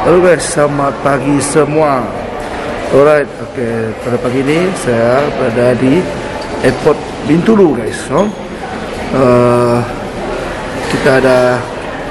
Halo guys, selamat pagi semua. Alright, okay. Pada pagi ini saya berada di airport Bintulu guys. Kita ada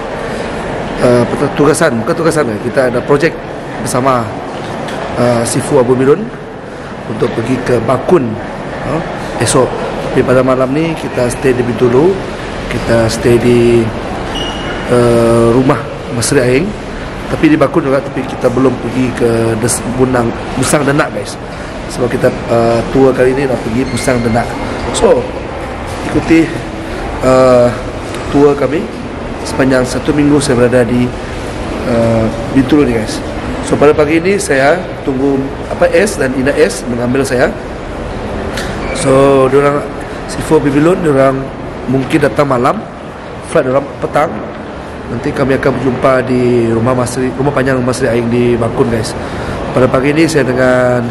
bukan tugasan. Kita ada projek bersama Sifu Abu Mirun untuk pergi ke Bakun esok. Tapi pada malam ni kita stay di Bintulu. Kita stay di rumah Masri Aing. Tapi di Bakun juga, tapi kita belum pergi ke Pusang Denak guys. Sebab kita tour kali ini nak pergi Pusang Denak. So, ikuti tour kami sepanjang 1 minggu saya berada di Bintulu ni guys. So, pada pagi ini saya tunggu S dan Ina S mengambil saya. So, diorang Sifu Bibilun, diorang mungkin datang malam, flight diorang petang. Nanti kami akan berjumpa di rumah panjang Masri Aing di Bakun guys. Pada pagi ini saya dengan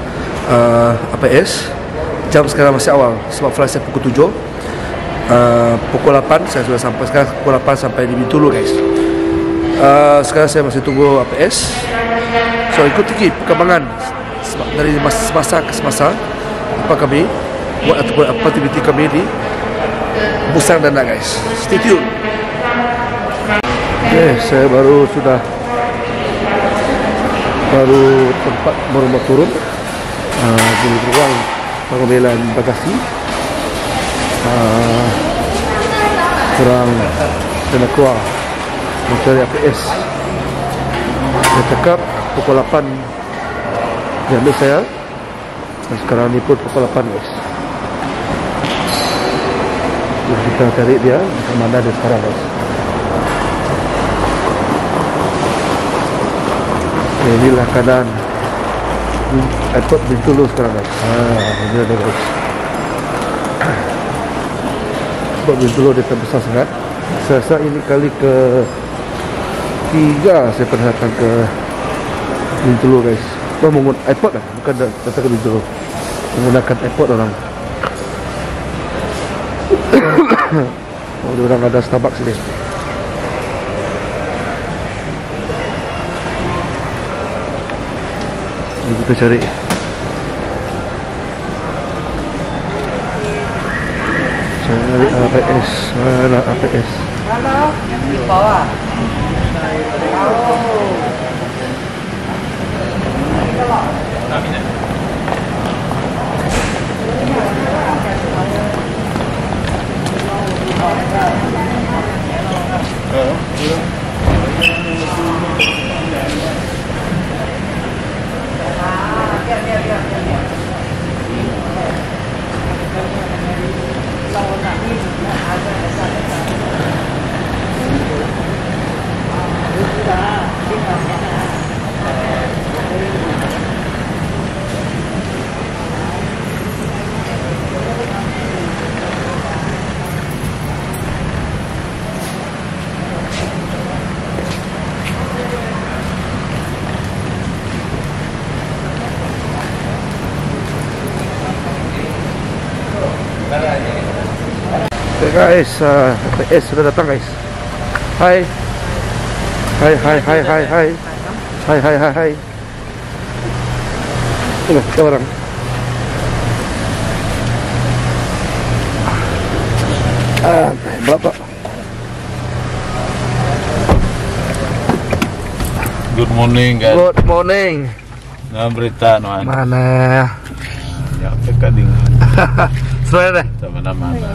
APS. Jam sekarang masih awal sebab flight saya pukul 7. Pukul 8 saya sudah sampai. Sekarang pukul 8 sampai di Bintulu guys. Sekarang saya masih tunggu APS. So ikuti perkembangan dari semasa ke semasa apa kami buat ataupun apa aktiviti kami di Pusang Denak guys. Stay tune. Okay, saya baru tempat baru turun di ruang pengambilan bagasi. Kurang kena keluar mencari APS. Saya cakap pukul 8 dia ambil saya. Dan sekarang ni pun pukul 8 guys. Jadi kita cari dia di mana dia sekarang guys. Inilah keadaan airport Bintulu sekarang guys. Ini ada guys. Airport Bintulu dia terbesar sangat. Saya rasa ini kali ke-3 saya pernah datang ke Bintulu guys. Menggunakan airport lah, bukan datang ke Bintulu. Menggunakan airport orang. Orang ada Starbucks sini. Ini kita cari. Cari APS. Mana APS? Halo, di bawah. Okay guys, APS sudah datang guys. Hai. Ini kita orang. Berapa? Good morning guys. Good morning. Nah berita nuan. Mana? Ya tekading. Sudah deh. Mana-mana.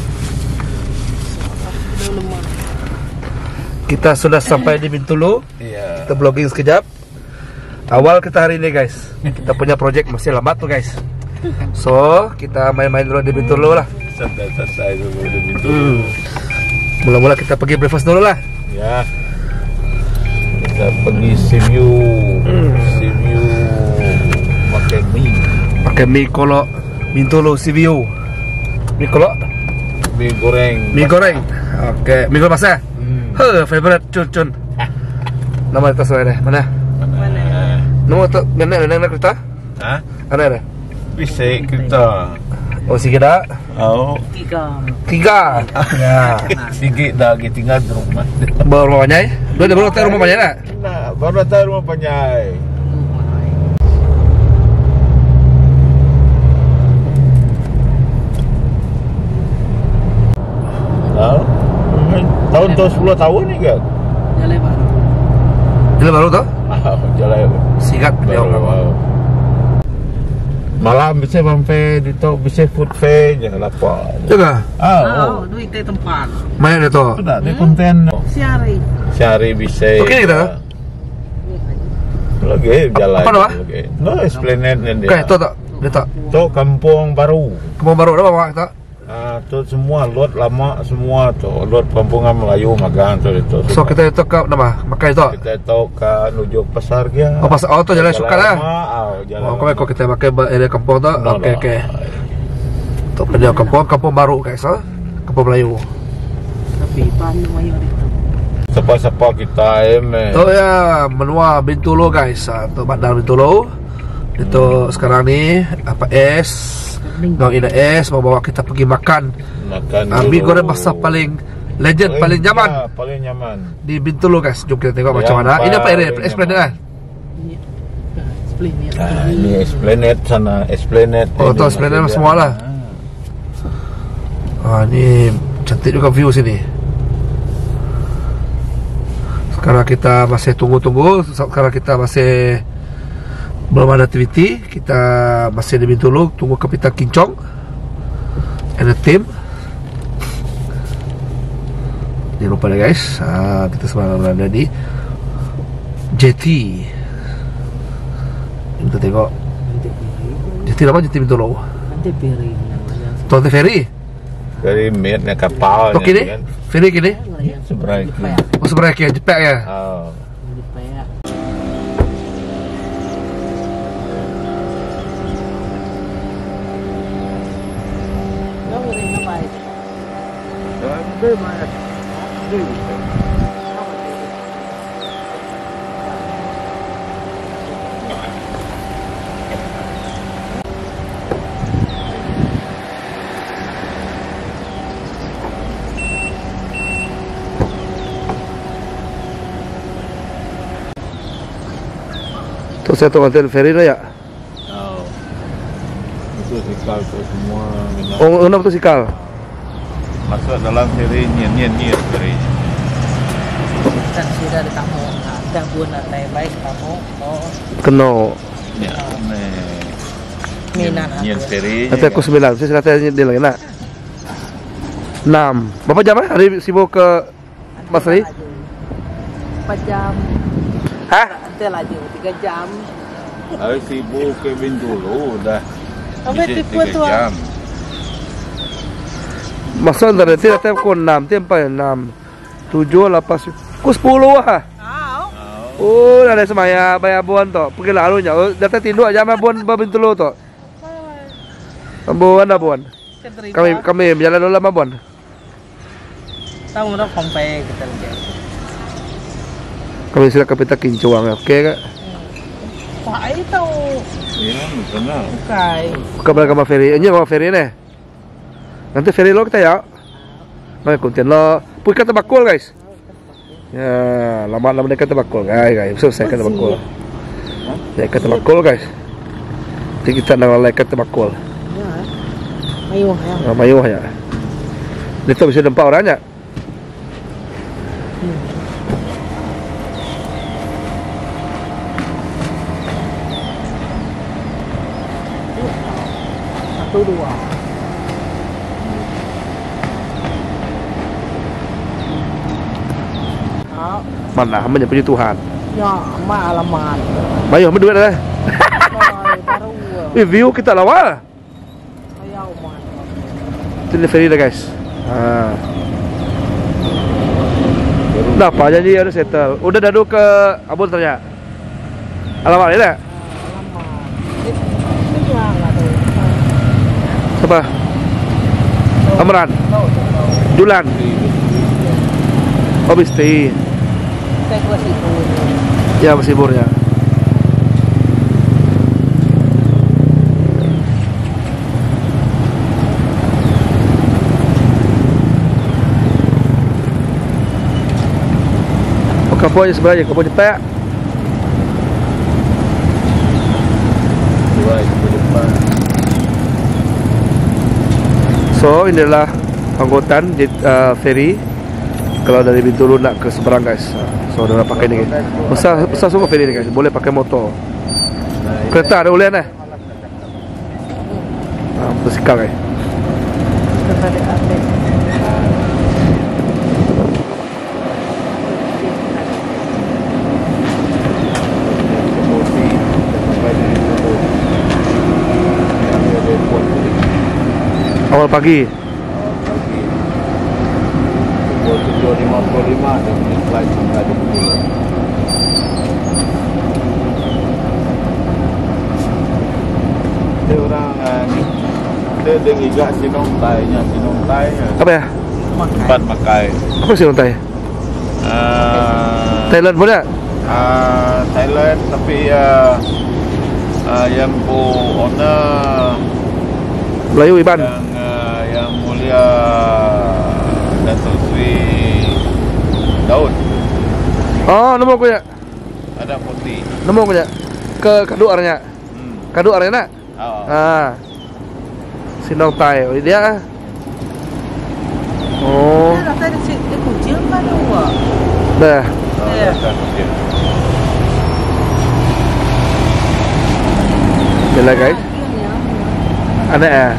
Kita sudah sampai di Bintulu. Iya. Kita vlogging sekejap. Awal kita hari ini guys. Kita punya projek masih lambat tuh guys. So kita main-main dulu di Bintulu lah. Santai-santai dulu di Bintulu. Mula-mula kita pergi breakfast dulu lah. Ya. Kita pergi Sivu. Sivu pakai mie. Pakai mie kolok Bintulu Sivu. Mie kolok. Mie goreng. Mie goreng. Oke, mie goreng masak. Favorite cun. Nama kita soalnya mana? Mana? Nama tu nenek kita? Hah? Ada? Bisa kita. Oh sige dah. Oh. Tiga. Ya. Sige dah tinggal di rumah. Baru rumah banyak. Dia baru tahu rumah banyak nak? Nah, baru datang rumah Panjai. Tahu? Tahun 10 tahun ni kan? Jalan baru. Jalan baru tu? Jalan Sigat dia orang. Malam bisa sampai di tu bisa food fair je lapar. Jaga. Duit di tempat. Mana dia tu? Tak ada konten. Siari. Sehari bisa. Okey kita. Lagi jalan. Apa nama? No, Esplanade ni dia. Okey, tu tak. Dia tak. Tu Kampung Baru. Kampung Baru dah bawa tak? Tu semua lot lama semua tu. Lot Pampungan Melayu magang tu itu. So kita itu ke nama makan itu. Kita tahu ke nuju pasar dia. Oh pasal tu jalan suka lah. Jalan. Kau kita pakai area kampung tu. Okey. Tu pada kampung baru guys, kampung Melayu. Tapi pan lumayan itu. Siapa-siapa kita Tu ya menua Bintulu guys. Tu bandar Bintulu. Itu sekarang ni apa es Gang Ina es mau bawa kita pergi makan mie goreng basah paling legend, paling nyaman. Ya, paling nyaman Di Bintulu guys. Jom kita tengok macam mana. Ini apa area? Esplanade kan? Ini Esplanade sana, Esplanade. Oh, tu Esplanade semua lah. Ni cantik juga view sini. Sekarang kita masih tunggu-tunggu. Sekarang kita masih belum ada aktiviti. Kita masih di Bintulu tunggu Kapitan Kincong and the team. Jangan lupa deh guys, kita sekarang berada di JT. Kita tengok JT apa? JT Bintulu. Nanti piring namanya. Tonte Ferry. Dari metnya kapal. Tok kini? Ferry kini? Seberang. Oh sebenarnya kayak jepek ya? Tu saya tu hotel ferry lah ya? Itu sikal tu semua. Oh, kenapa tu sikal? Masuk dalam ferry nian ferry. Kan sudah ada tamu. Dah pun ada baik tamu. Oh. Kena. Ya, Minat nian ferry. Nanti aku 9. Saya kata dia lagi nak 6. Berapa jam hari sibuk ke Mas Ali? 4 jam. Hah? Nanti laju 3 jam. Hari sibuk ke Bintulu dah. Sampai tipu tu. Masa dari nanti aku 6, tiap 6, 7, 8, aku 10 lah. Oh, ada semaya bayar buan tu. Pergi lalu nya. Datang tindu aja mah buan Bintulu tu. Buan dah buan. Kami berjalan dulu lama buan. Tahu dah sampai kita lagi. Kami sila Kapitan Kincong, okey ke? Wah, itu. Ya, benar. Okay. Kabar sama ferry. Ini sama ferry ni. Nanti ferry lo kita ya. Nah, konten lo. Puy kata bakul guys. Ya, lama-lama dia kata bakul guys. So saya kata bakul. Saya kata bakul guys. Jadi kita nak lalai kata bakul. Mayuh ya. Mayuh ya. Itu bisa nampak orangnya. Satu dua. Mana hamba puji Tuhan. Ya, mak alamat. Mayuh berdua dah. Baru. View kita lawa. Ayah umat. Itu ferry dah guys. Dah apa janji ada settle. Udah dadu ke Abun ternyata. Alamat ni dah. Siapa? Amran. Julan. Oh Bisti. Saya kelas itu. Ya masih burnya. Oh kampungnya sebenarnya kampung Jepek. right ke depan. So inilah angkutan ferry kalau dari Bintulu nak ke seberang guys. So dah pakai ni guys. Besar semua ferry ni guys. Boleh pakai motor. Kereta ada boleh nah. Bersikap guys. Awal pagi. Pukul 7.55 dia punya flight sampai di Bintulu. Dia orang ni dia dengar Sinong Tai nya. Apa ya? Tempat makai. Apa sih lontai? Thailand boleh? Thailand tapi yang owner Melayu Iban. yang mulia Datuk Sri Daud. Oh, nombor ko ya. Ada putih. Nombor ko ya. Ke kadu arnya. Kadu arnya nak? Oh. Sinong Tai. Oh, dia. Oh. Tadi dia kucing kan awak. Dah. Ya. Bila guys. Anak ya.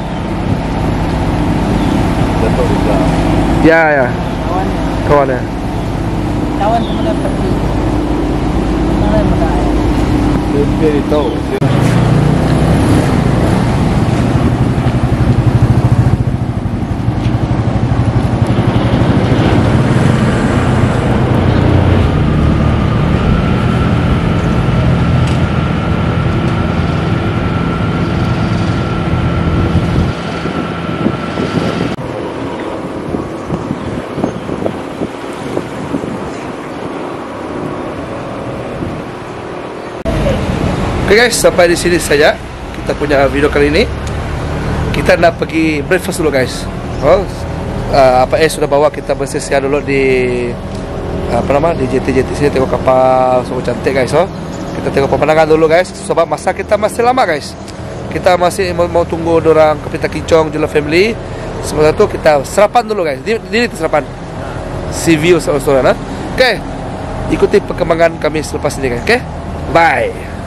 Datuk juga. Ya. Kawan ya. Kawan kemudian pergi. Mulai mudah. Dia tahu. Okay guys, sampai di sini saja kita punya video kali ini. Kita nak pergi breakfast dulu guys. Apa sudah bawa kita bersisia dulu di di JT sini, tengok kapal semua cantik guys. Kita tengok pemandangan dulu guys. Sebab masa kita masih lama guys. Kita masih mau tunggu dorang Kapita Kincong Jula Family. Sementara itu kita sarapan dulu guys. Diri sarapan. See view saudara. Okay, ikuti perkembangan kami selepas ini guys. Okay, bye.